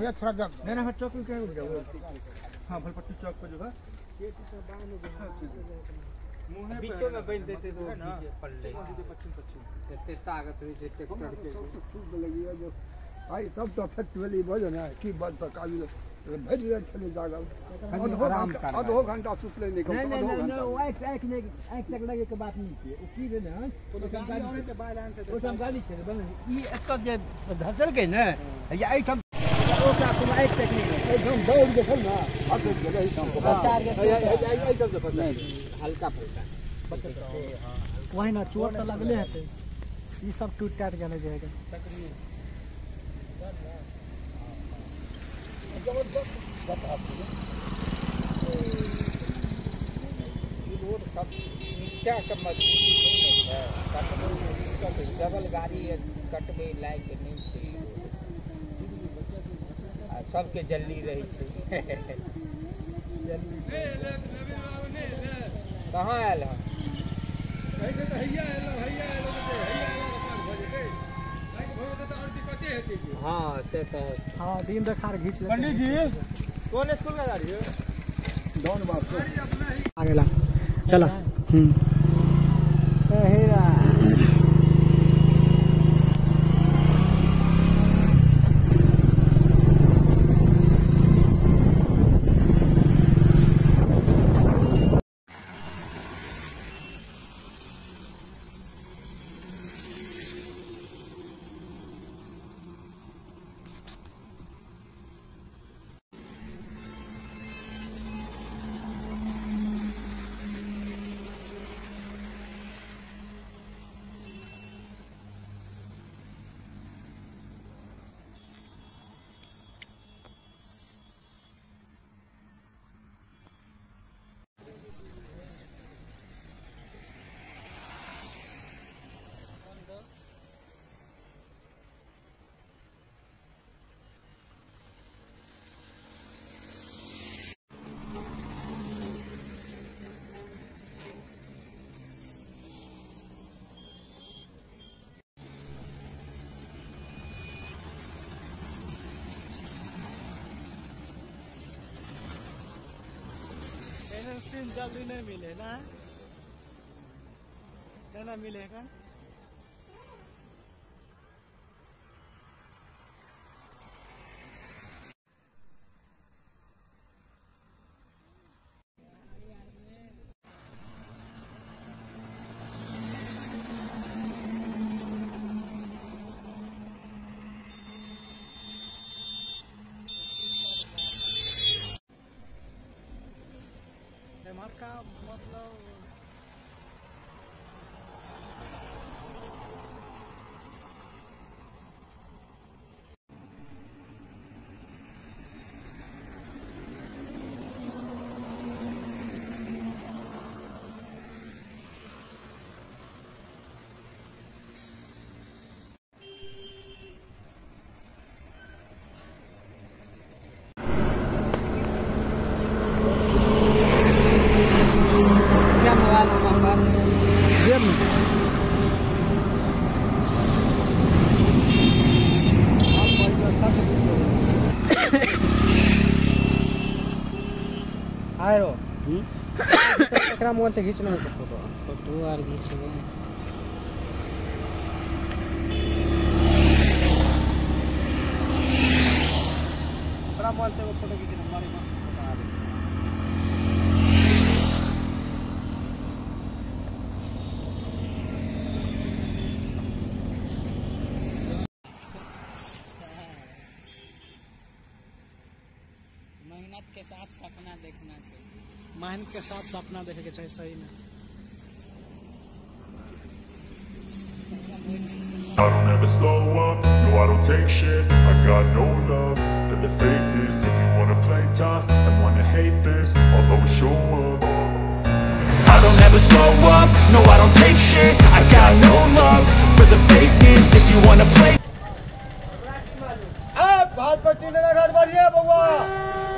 भैया थोड़ा दब नहीं ना चौक में क्या हो गया? हाँ भलपट्टी चौक पे जो है बीचों में बैठ देते तो ना पल्ले इतने ताकत रही है ट्रैक्टर के भाई सब तो फेस्टिवल ही बोलो ना की बात पर काली भेज रहे चले जागा आधो घंटा सुत ले निकल नहीं वो एक तक लगे के बात नहीं है वो की है ना वो हम गाड़ी चले बन ये एतक जे धसल के ना या आई सब ओका तुम एक तक नहीं एकदम दौड़ के चल ना अब जगह ही शाम को चार के आई सब पता हल्का फुल्का हां वही ना चोट तो लगले है ये सब टूट टाट जाने जाएगा रोड सब नीचा का मजबूती है डबल गाड़ी कटबे लाइक नहीं से सबके जल्दी रही है कहाँ आयल है हाँ से तो हाँ दिन देखार घींच ले पंडित जी कौन स्कूल का गाड़ी है डॉन बाप आगेला चला हेरा सीन जल्दी नहीं मिले ना ना मिलेगा का मतलब आयो एकरा मोबाइल से खींच लो फोटो आर खींच ले एकरा मोबाइल से वो फोटो खींच लो हमारे पास फोटो आ रही मेहनत के साथ सपना देखना चाहिए मेहनत के साथ सपना देखे के चाहिए सही में I don't ever slow up, no I don't take shit I got no love for the fakeness If you wanna play tough and wanna hate this I'll always show up I don't ever slow up, no I don't take shit I got no love for the fakeness If you wanna play Bhajpa टीने घर बढ़िया बउआ